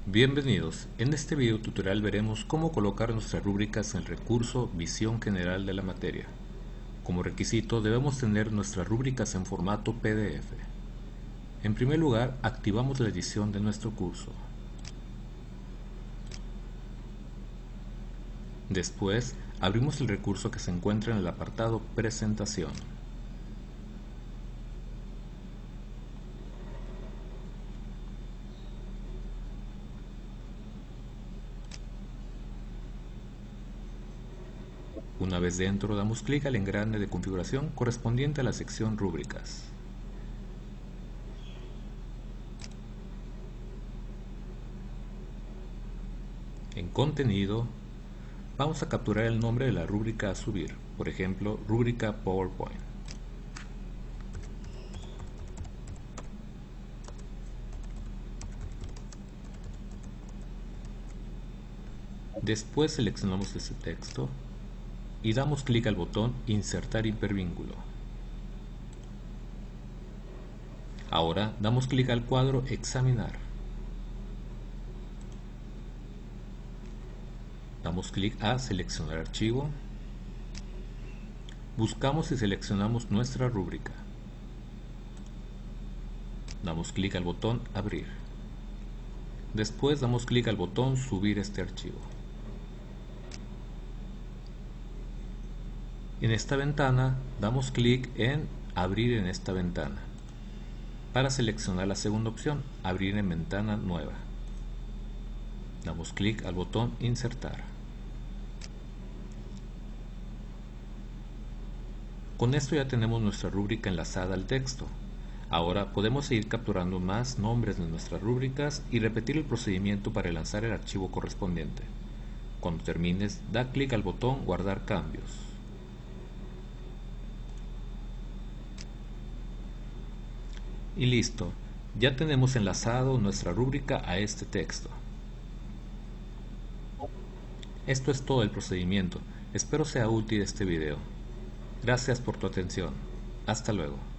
Bienvenidos, en este video tutorial veremos cómo colocar nuestras rúbricas en el recurso Visión General de la materia. Como requisito debemos tener nuestras rúbricas en formato PDF. En primer lugar, activamos la edición de nuestro curso. Después, abrimos el recurso que se encuentra en el apartado Presentación. Una vez dentro, damos clic al engrane de configuración correspondiente a la sección Rúbricas. En Contenido, vamos a capturar el nombre de la rúbrica a subir, por ejemplo, rúbrica PowerPoint. Después seleccionamos este texto y damos clic al botón Insertar hipervínculo. Ahora damos clic al cuadro Examinar. Damos clic a Seleccionar archivo. Buscamos y seleccionamos nuestra rúbrica. Damos clic al botón Abrir. Después damos clic al botón Subir este archivo. En esta ventana damos clic en Abrir en esta ventana para seleccionar la segunda opción, Abrir en ventana nueva. Damos clic al botón Insertar. Con esto ya tenemos nuestra rúbrica enlazada al texto. Ahora podemos seguir capturando más nombres de nuestras rúbricas y repetir el procedimiento para lanzar el archivo correspondiente. Cuando termines, da clic al botón Guardar cambios. Y listo, ya tenemos enlazado nuestra rúbrica a este texto. Esto es todo el procedimiento. Espero sea útil este video. Gracias por tu atención. Hasta luego.